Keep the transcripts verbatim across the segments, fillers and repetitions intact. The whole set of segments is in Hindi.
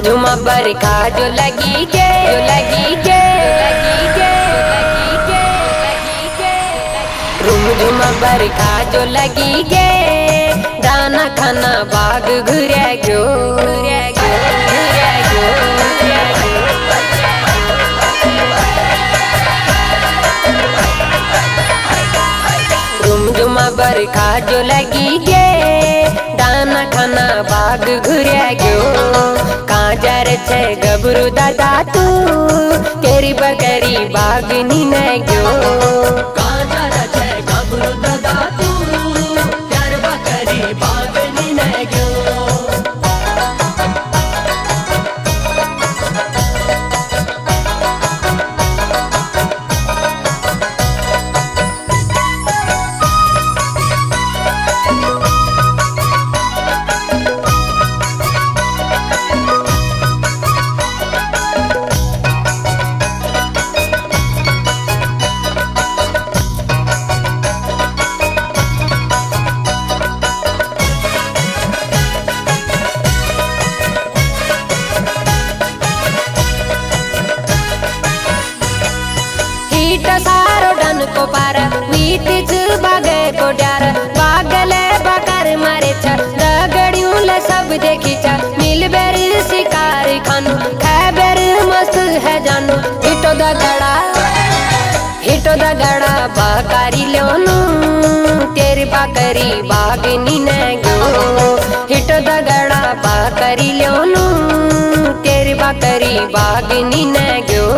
झुमा बरखा जो लगी के जो लगी के लगी के लगी के लगी के रुम झुमा बरखा जो लगी के दाना खाना बाग घुरे गयो घुरे गयो घुरे गयो घुरे गयो रुम झुमा बरखा जो लगी के दाना खाना बाग घुरे गयो कहाँ जा रे छे गबरू दादा तू तेरी बकरी बाग नी न गयो कहाँ जा रे छे गबरू दादा तू तेरी बकरी बाग नी न गयो। सारो डन को पार वीट बागे को डार बागले बकर मारे छ दगड़ियों ले सब देखी छ मिल बेर शिकार खानु खैबर मस्त है जानू हिटो दगड़ा हिटो दगड़ा बकरी लोनु तेरी बकरी बाग नी न गयो हिटो दगड़ा बकरी लोनु तेरी बकरी बाग नी न गयो।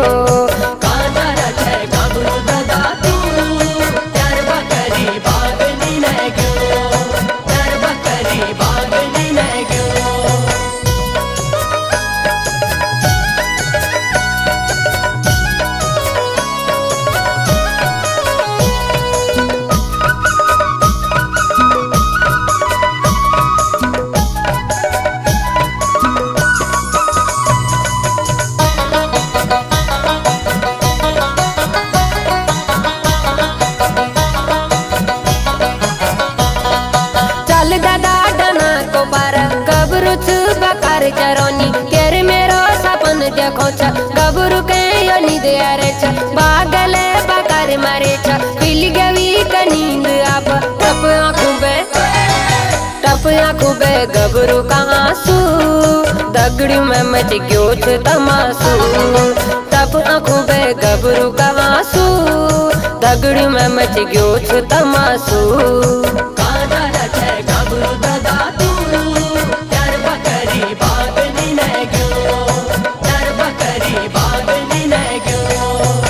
बकर चरोनी तेरे मेरो सपन देखो छ गबरू के योनी दे रे छ बागले बकर मारे छ पिल गवी का नींद आप टप आँखों बे टप आँखों बे गबरू का आंसू दगड़ी में मच गयो छ तमाशू टप आँखों बे गबरू का आंसू दगड़ी में मच गयो छ तमाशू। कहाँ जा रे छे गबरू दादा तू बाग नी न गयो तेरी बकरी बाग नी न गयो।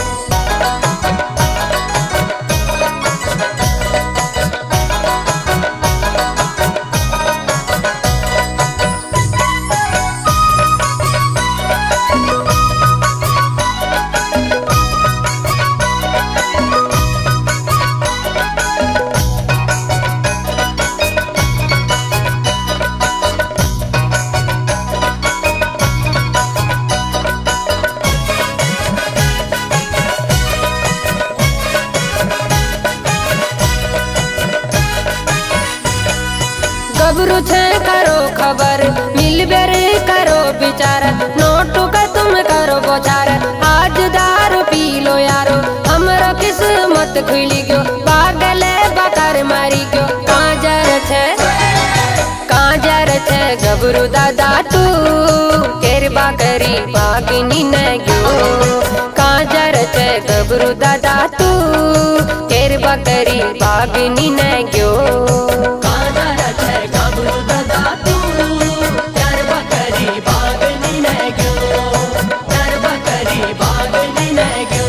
गबरू छे करो खबर मिल बेर करो विचार नोटू का तुम करो बोचार आज दारू पी लो यारो हमरो किस्मत खुली गयो बागले बकर मारी गयो कहाँ जा रे छे कहाँ जा रे छे गबरू दादा तू तेरी बकरी बाग नी न गयो कहाँ जा रे छे गबरू दादा तू तेरी बकरी बाग नी न गयो। कहाँ जा रे छे गबरू दादा तू तेरी बकरी बाग नी न गयो तेरी बकरी बाग नी न गयो।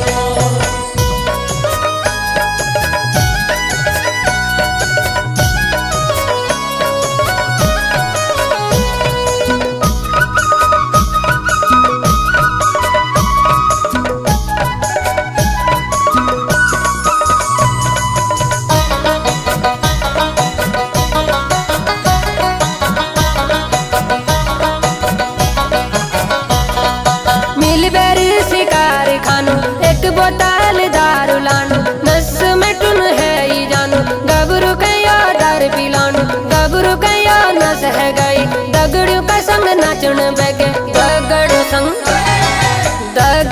बोतल दारू लानु नस में टुन है ही जानू गबरू के यार पिलानु गबरू के नस है गई दगड़ू का संग नाचन बैगे।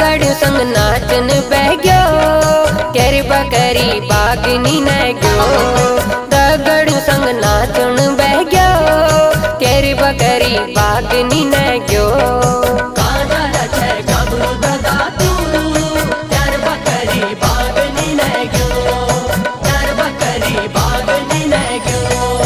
दगड़ संग नाचन बह गयो केरी बकरी बागनी न गयो दगड़ संग नाचन बह गयो केरी बकरी बागनी न गयो काना रचे गबरू दादा तू यार बकरी बागनी न गयो यार बकरी बागनी न गयो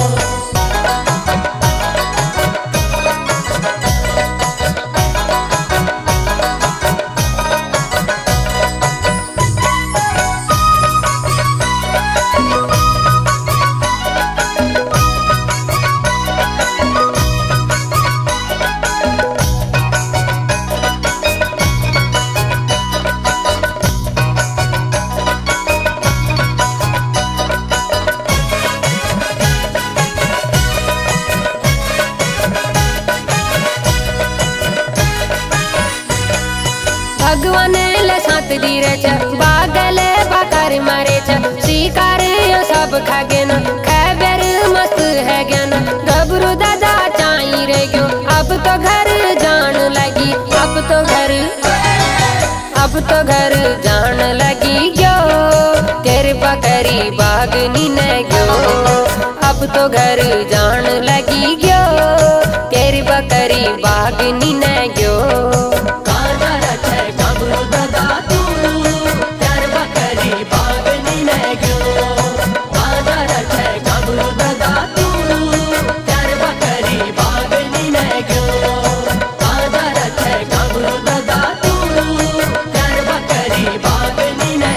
भगवान ले सात दीरे छ बागले बाकर मारे छ शिकार यो सब खागे न खैबर मस्त है ज्ञान गबरू दादा चाई रे गयो अब तो घर जान लगी अब तो घर अब तो घर जान लगी गयो तेरे बकरी बागनी न गयो अब तो घर जान लगी गयो तेरी बकरी बागनी न गयो दादा तू यार बकरी बागनी न गयो काना रचे गबरू दादा तू यार बकरी बागनी न गयो काना रचे गबरू दादा तू यार बकरी बागनी न